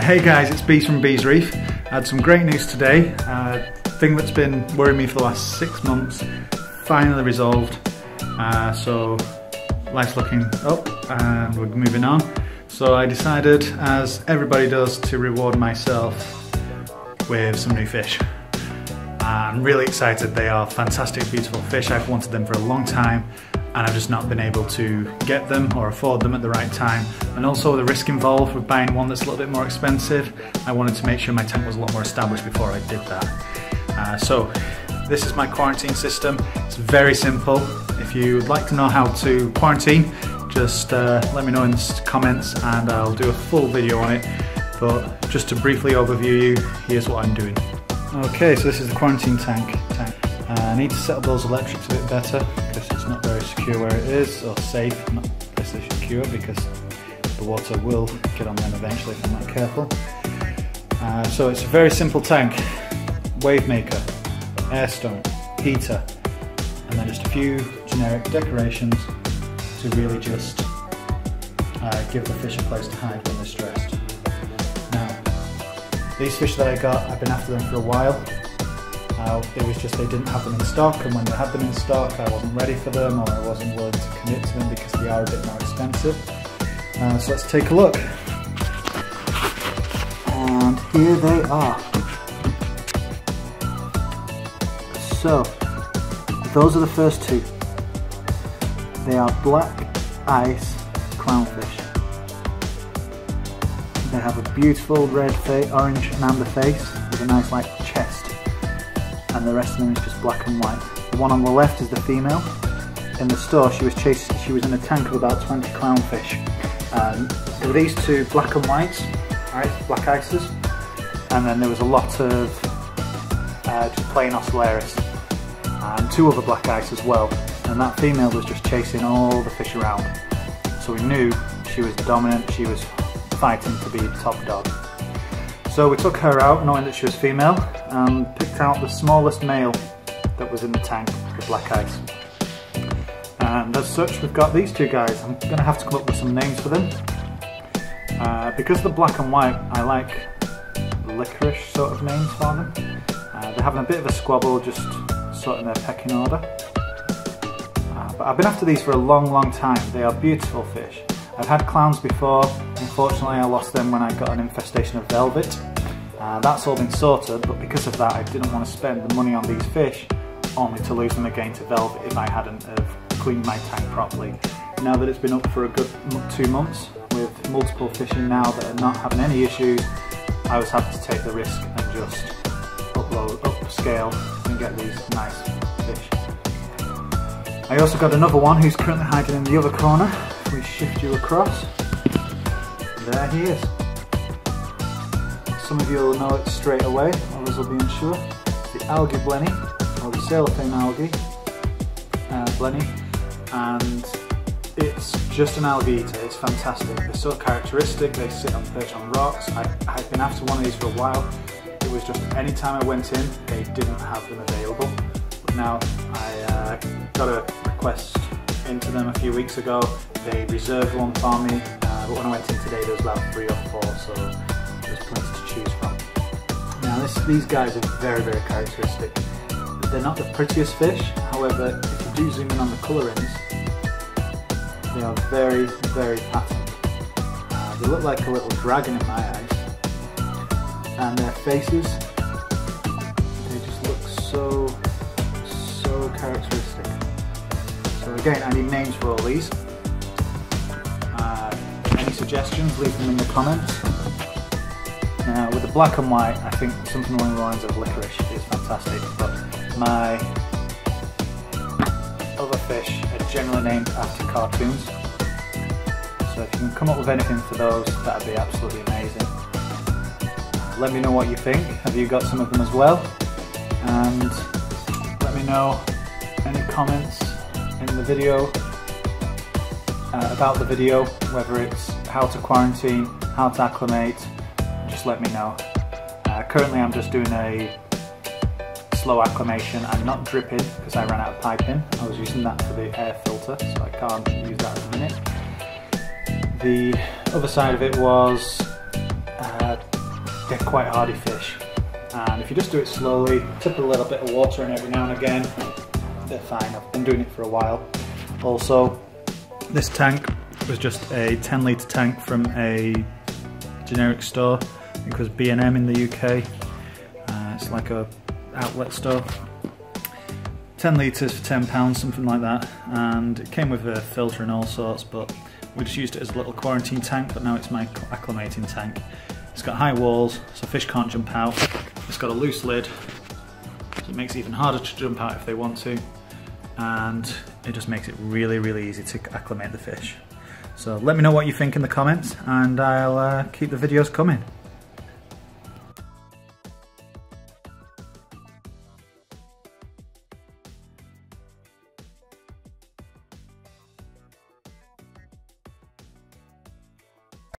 Hey guys, it's Bees from Bees Reef. I had some great news today. Thing that's been worrying me for the last 6 months finally resolved. So life's looking up and we're moving on. So I decided, as everybody does, to reward myself with some new fish. I'm really excited. They are fantastic, beautiful fish. I've wanted them for a long time and I've just not been able to get them or afford them at the right time. And also the risk involved with buying one that's a little bit more expensive. I wanted to make sure my tank was a lot more established before I did that. So this is my quarantine system. It's very simple. If you'd like to know how to quarantine, just let me know in the comments and I'll do a full video on it. But just to briefly overview you, here's what I'm doing. Okay, so this is the quarantine tank. I need to set up those electrics a bit better because it's not very secure where it is, or safe, not especially secure, because the water will get on them eventually if I'm not careful. So it's a very simple tank: wave maker, air stone, heater, and then just a few generic decorations to really just give the fish a place to hide when they're stressed. Now, these fish that I got, I've been after them for a while. It was just they didn't have them in stock, and when they had them in stock I wasn't ready for them, or I wasn't willing to commit to them because they are a bit more expensive. So let's take a look. And here they are. So, those are the first two. They are black ice clownfish. They have a beautiful red orange and amber face with a nice light chest. And the rest of them is just black and white. The one on the left is the female. In the store she was in a tank of about 20 clownfish. There were these two black and whites, black ices, and then there was a lot of just plain Ocellaris, and 2 other black ice as well. And that female was just chasing all the fish around. So we knew she was dominant, she was fighting to be the top dog. So we took her out knowing that she was female and picked out the smallest male that was in the tank, the black ice. And as such we've got these two guys. I'm going to have to come up with some names for them. Because they're black and white, I like licorice sort of names for them. They're having a bit of a squabble, just sorting their pecking order. But I've been after these for a long time. They are beautiful fish. I've had clowns before. Unfortunately I lost them when I got an infestation of velvet. That's all been sorted, but because of that I didn't want to spend the money on these fish only to lose them again to velvet if I hadn't have cleaned my tank properly. Now that it's been up for a good 2 months with multiple fish in now that are not having any issues, I was happy to take the risk and just upscale and get these nice fish. I also got another one who's currently hiding in the other corner. If we shift you across, there he is. Some of you will know it straight away, others will be unsure. The algae blenny, or the cellophane algae blenny, and it's just an algae eater. It's fantastic. They're so characteristic. They sit on perch on rocks. I've been after one of these for a while. It was just any time I went in, they didn't have them available. But now I got a request into them a few weeks ago. They reserved one for me, but when I went in today there was about 3 or 4, so there's plenty to choose from. Now these guys are very characteristic. They're not the prettiest fish, however if you do zoom in on the colourings, they are very patterned. They look like a little dragon in my eyes, and their faces, they just look so characteristic. So again, I need names for all these. Any suggestions, leave them in the comments. Now with the black and white, I think something along the lines of licorice is fantastic, but my other fish are generally named after cartoons. So if you can come up with anything for those, that would be absolutely amazing. Let me know what you think. Have you got some of them as well? And let me know any comments in the video about the video, whether it's how to quarantine, how to acclimate, just let me know. Currently I'm just doing a slow acclimation. I'm not dripping because I ran out of piping. I was using that for the air filter, so I can't use that at the minute. The other side of it was get quite hardy fish. And if you just do it slowly, tip a little bit of water in every now and again, they're fine. I've been doing it for a while. Also, this tank was just a 10-litre tank from a generic store. I think it was B&M in the UK. It's like a outlet store. 10 litres for £10, something like that. And it came with a filter and all sorts, but we just used it as a little quarantine tank, but now it's my acclimating tank. It's got high walls, so fish can't jump out. It's got a loose lid, so it makes it even harder to jump out if they want to. And it just makes it really, really easy to acclimate the fish. So let me know what you think in the comments, and I'll keep the videos coming.